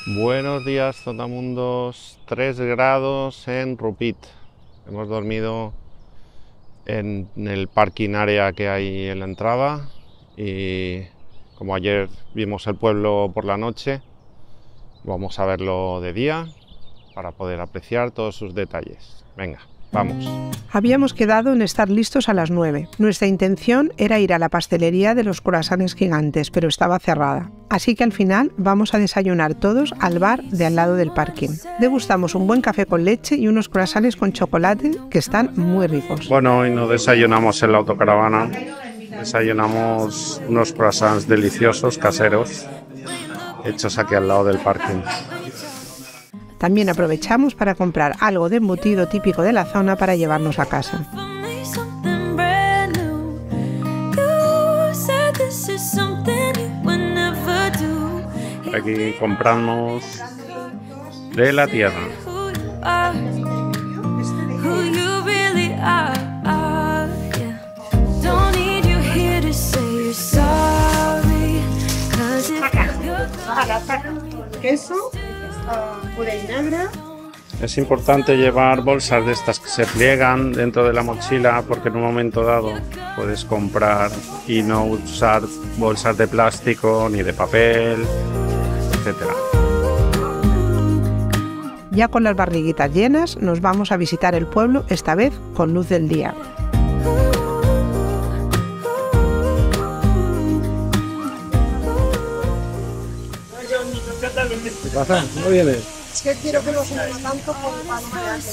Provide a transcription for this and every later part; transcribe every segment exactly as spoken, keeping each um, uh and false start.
Buenos días, Zotamundos. tres grados en Rupit. Hemos dormido en el parking area que hay en la entrada y como ayer vimos el pueblo por la noche, vamos a verlo de día para poder apreciar todos sus detalles. Venga, vamos. Habíamos quedado en estar listos a las nueve. Nuestra intención era ir a la pastelería de los croissants gigantes, pero estaba cerrada. Así que al final vamos a desayunar todos al bar de al lado del parking. Degustamos un buen café con leche y unos croissants con chocolate que están muy ricos. Bueno, hoy no desayunamos en la autocaravana. Desayunamos unos croissants deliciosos, caseros, hechos aquí al lado del parking. También aprovechamos para comprar algo de embutido típico de la zona para llevarnos a casa. Aquí compramos de la tierra. Queso, puré y negra. Es importante llevar bolsas de estas que se pliegan dentro de la mochila porque en un momento dado puedes comprar y no usar bolsas de plástico ni de papel, etcétera. Ya con las barriguitas llenas nos vamos a visitar el pueblo, esta vez con luz del día. ¿Qué pasa? ¿Cómo vienes? Es que quiero que no se mueva tanto como para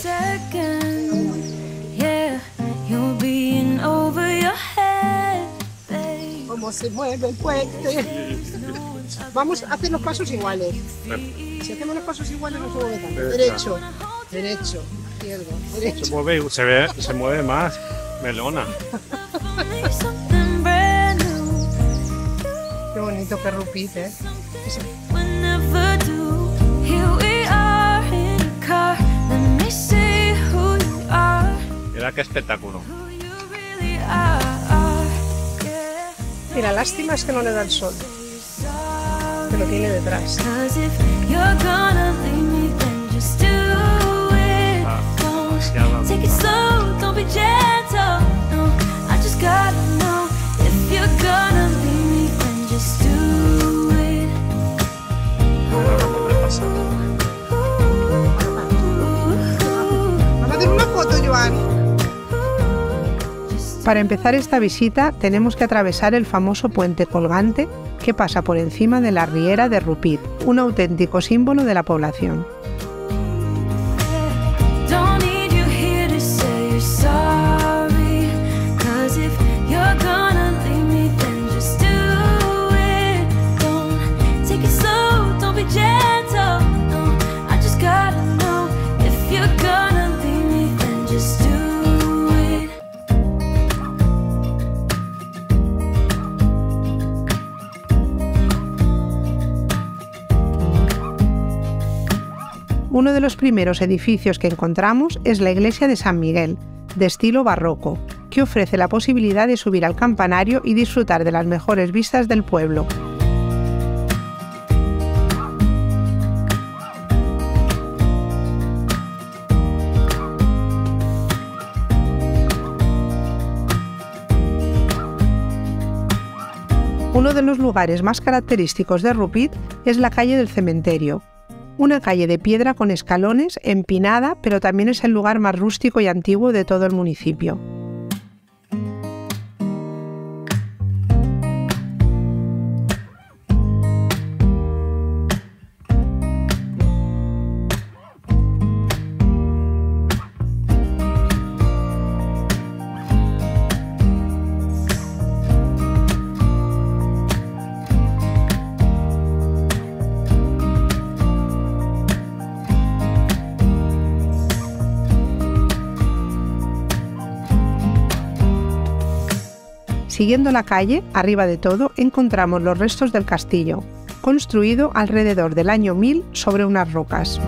cómo se mueve el puente. Vamos a hacer los pasos iguales. Si hacemos los pasos iguales no se mueve tanto. Derecho, derecho, izquierdo, derecho. Se mueve, se ve, se mueve más. Melona. Qué bonito que Rupit, ¿eh? Mira qué espectáculo. Mira, lástima es que no le da el sol, que lo tiene detrás. Vamos a hacer una foto, Joan. Para empezar esta visita tenemos que atravesar el famoso puente colgante que pasa por encima de la riera de Rupit, un auténtico símbolo de la población. Uno de los primeros edificios que encontramos es la iglesia de San Miguel, de estilo barroco, que ofrece la posibilidad de subir al campanario y disfrutar de las mejores vistas del pueblo. Uno de los lugares más característicos de Rupit es la calle del cementerio. Una calle de piedra con escalones, empinada, pero también es el lugar más rústico y antiguo de todo el municipio. Siguiendo la calle, arriba de todo, encontramos los restos del castillo, construido alrededor del año mil sobre unas rocas.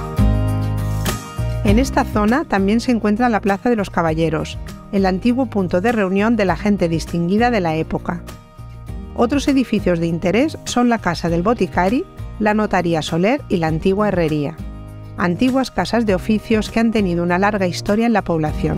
En esta zona también se encuentra la Plaza de los Caballeros, el antiguo punto de reunión de la gente distinguida de la época. Otros edificios de interés son la Casa del Boticari, la Notaría Soler y la antigua herrería. Antiguas casas de oficios que han tenido una larga historia en la población.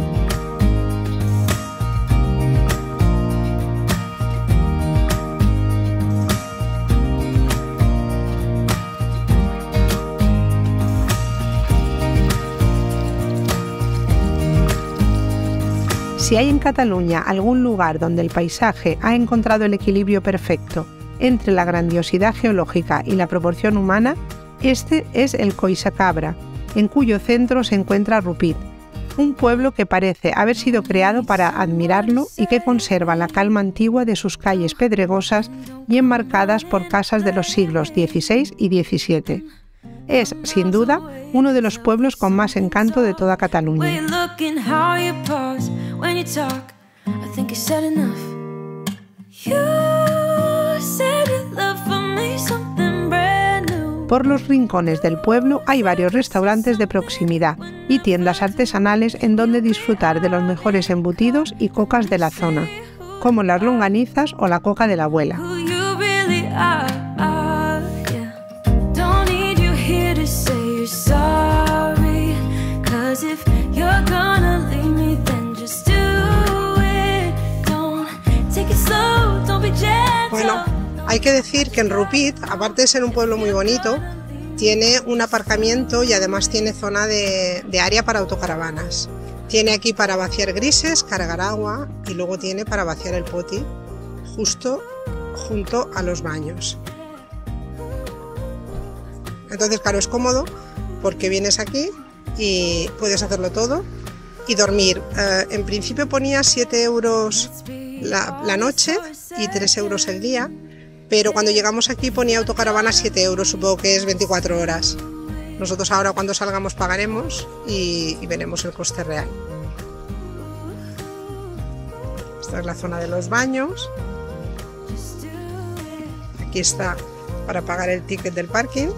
Si hay en Cataluña algún lugar donde el paisaje ha encontrado el equilibrio perfecto entre la grandiosidad geológica y la proporción humana, este es el Collsacabra, en cuyo centro se encuentra Rupit, un pueblo que parece haber sido creado para admirarlo y que conserva la calma antigua de sus calles pedregosas y enmarcadas por casas de los siglos dieciséis y diecisiete. Es, sin duda, uno de los pueblos con más encanto de toda Cataluña. Por los rincones del pueblo hay varios restaurantes de proximidad y tiendas artesanales en donde disfrutar de los mejores embutidos y cocas de la zona, como las longanizas o la coca de la abuela. Bueno, hay que decir que en Rupit, aparte de ser un pueblo muy bonito, tiene un aparcamiento y además tiene zona de, de área para autocaravanas. Tiene aquí para vaciar grises, cargar agua y luego tiene para vaciar el poti justo junto a los baños. Entonces, claro, es cómodo porque vienes aquí y puedes hacerlo todo y dormir. Eh, en principio ponía siete euros la, la noche y tres euros el día, pero cuando llegamos aquí ponía autocaravana siete euros, supongo que es veinticuatro horas. Nosotros ahora cuando salgamos pagaremos y, y veremos el coste real. Esta es la zona de los baños. Aquí está para pagar el ticket del parking.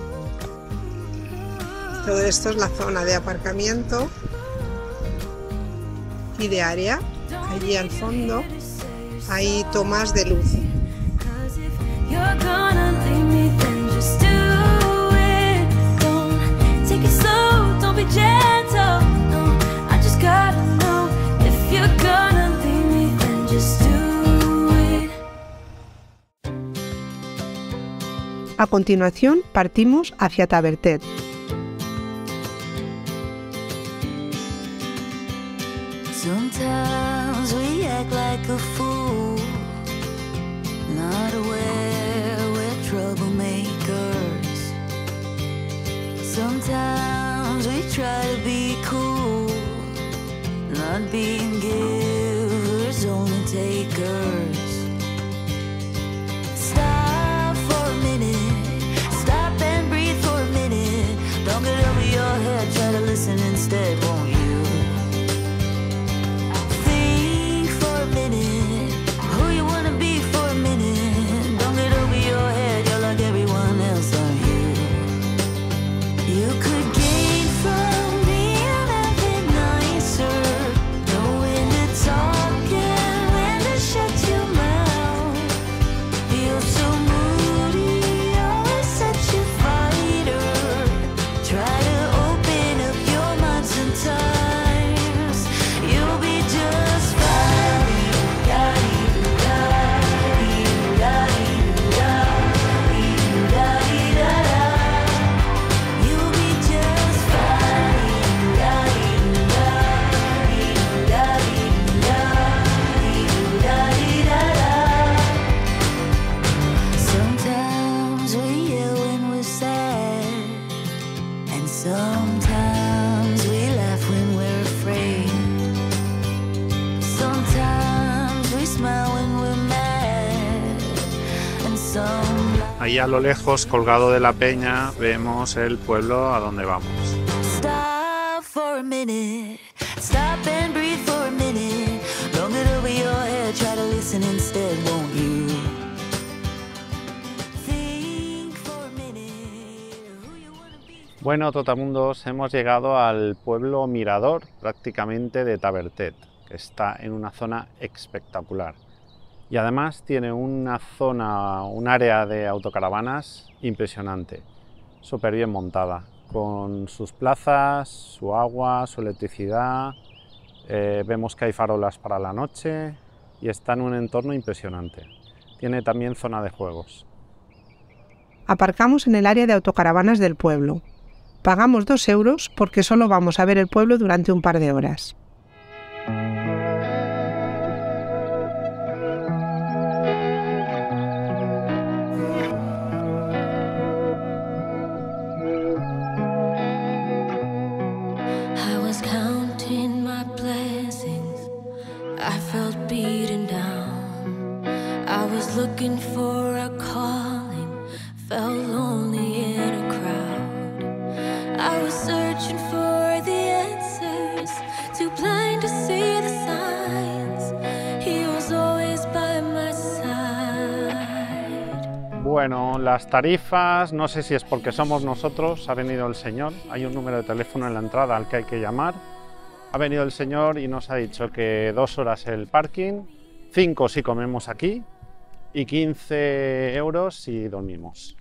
Todo esto es la zona de aparcamiento y de área. Allí al fondo hay tomas de luz. A continuación partimos hacia Tavertet. Sometimes we act like a fool, not aware we're troublemakers. Sometimes we try to be cool, not being givers, only takers. Stop for a minute, stop and breathe for a minute. Don't get over your head, try to listen instead, won't you? Ahí a lo lejos, colgado de la peña, vemos el pueblo a donde vamos. Stop for a minute, stop and breathe for a minute. Don't get over your head, try to listen instead, won't you? Think for a minute who you wanna be. Bueno, Totamundos, hemos llegado al pueblo mirador prácticamente de Tavertet, que está en una zona espectacular. y además tiene una zona, un área de autocaravanas impresionante, súper bien montada, con sus plazas, su agua, su electricidad, eh, vemos que hay farolas para la noche y está en un entorno impresionante. Tiene también zona de juegos. Aparcamos en el área de autocaravanas del pueblo. Pagamos dos euros porque solo vamos a ver el pueblo durante un par de horas. Looking for a calling, felt lonely in a crowd. I was searching for the answers, too blind to see the signs. He was always by my side. Bueno, las tarifas, no sé si es porque somos nosotros, ha venido el señor, hay un número de teléfono en la entrada al que hay que llamar. Ha venido el señor y nos ha dicho que dos horas el parking, cinco si comemos aquí, y quince euros si dormimos.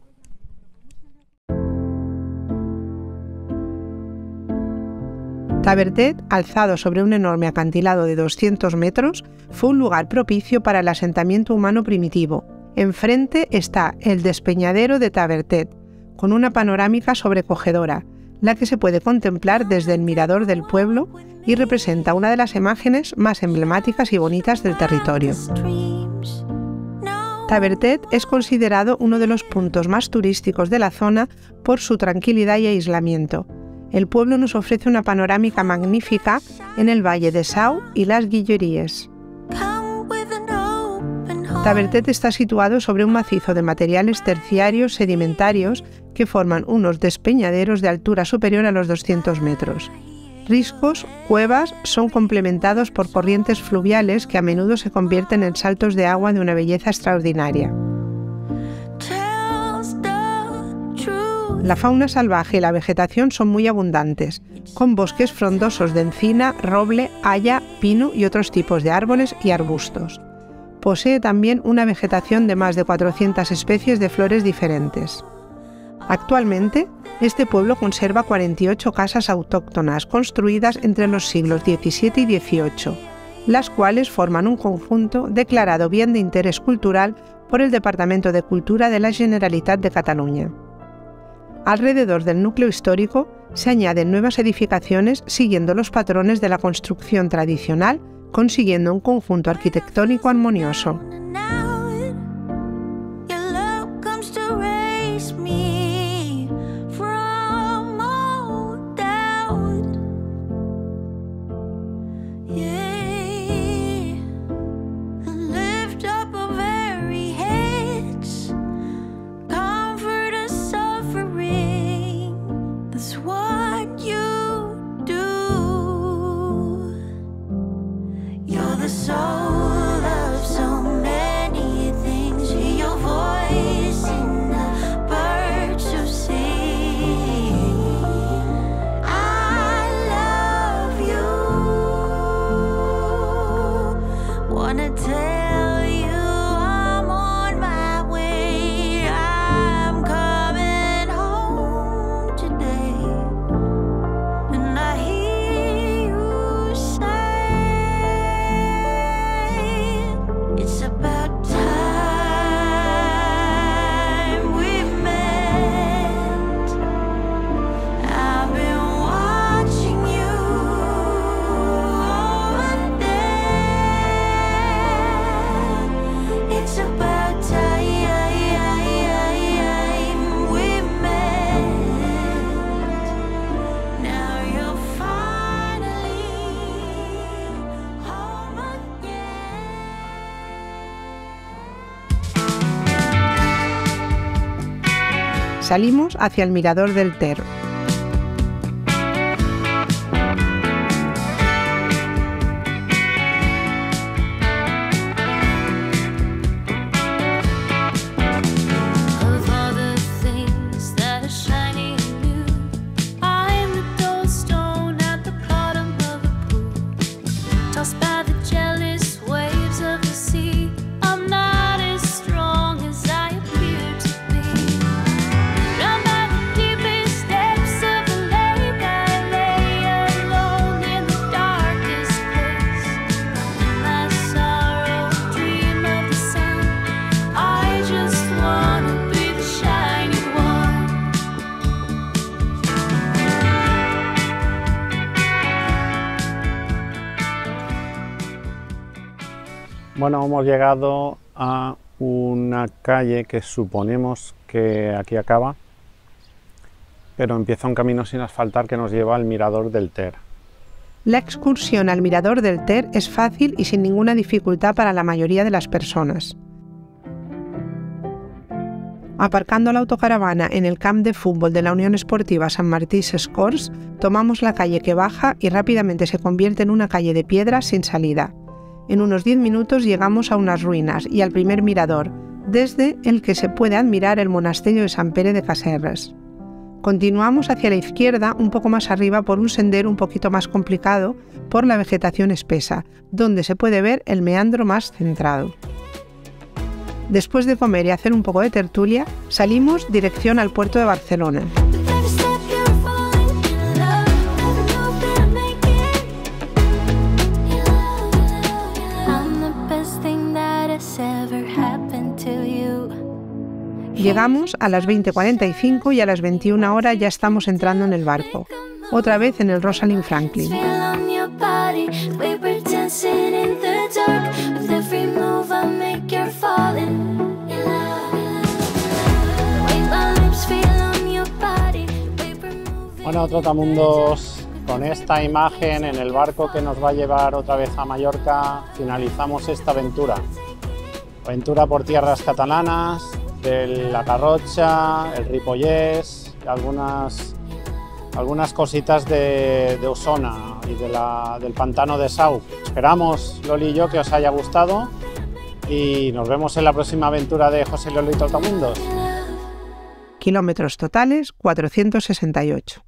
Tavertet, alzado sobre un enorme acantilado de doscientos metros, fue un lugar propicio para el asentamiento humano primitivo. Enfrente está el despeñadero de Tavertet, con una panorámica sobrecogedora, la que se puede contemplar desde el mirador del pueblo y representa una de las imágenes más emblemáticas y bonitas del territorio. Tavertet es considerado uno de los puntos más turísticos de la zona por su tranquilidad y aislamiento. El pueblo nos ofrece una panorámica magnífica en el valle de Sau y las Guilleries. Tavertet está situado sobre un macizo de materiales terciarios sedimentarios que forman unos despeñaderos de altura superior a los doscientos metros. Riscos, cuevas, son complementados por corrientes fluviales que a menudo se convierten en saltos de agua de una belleza extraordinaria. La fauna salvaje y la vegetación son muy abundantes, con bosques frondosos de encina, roble, haya, pino y otros tipos de árboles y arbustos. Posee también una vegetación de más de cuatrocientas especies de flores diferentes. Actualmente, este pueblo conserva cuarenta y ocho casas autóctonas construidas entre los siglos diecisiete y dieciocho, las cuales forman un conjunto declarado bien de interés cultural por el Departamento de Cultura de la Generalitat de Cataluña. Alrededor del núcleo histórico se añaden nuevas edificaciones siguiendo los patrones de la construcción tradicional, consiguiendo un conjunto arquitectónico armonioso. Salimos hacia el mirador del Ter. Tossed by the jealous waves of the sea. Bueno, hemos llegado a una calle que suponemos que aquí acaba, pero empieza un camino sin asfaltar que nos lleva al mirador del Ter. La excursión al mirador del Ter es fácil y sin ninguna dificultad para la mayoría de las personas. Aparcando la autocaravana en el camp de fútbol de la Unión Esportiva Sant Martí Sescorts, tomamos la calle que baja y rápidamente se convierte en una calle de piedra sin salida. En unos diez minutos llegamos a unas ruinas y al primer mirador, desde el que se puede admirar el monasterio de Sant Pere de Casserres. Continuamos hacia la izquierda, un poco más arriba, por un sendero un poquito más complicado por la vegetación espesa, donde se puede ver el meandro más centrado. Después de comer y hacer un poco de tertulia, salimos dirección al puerto de Barcelona. Llegamos a las veinte cuarenta y cinco y a las veintiuna horas ya estamos entrando en el barco, otra vez en el Rosalind Franklin. Bueno, Trotamundos, con esta imagen en el barco que nos va a llevar otra vez a Mallorca, finalizamos esta aventura. Aventura por tierras catalanas, de la Garrotxa, el Ripollès, algunas, algunas cositas de, de Osona y de la, del pantano de Sau. Esperamos, Loli y yo, que os haya gustado y nos vemos en la próxima aventura de José Loli Trotamundos. Kilómetros totales cuatrocientos sesenta y ocho.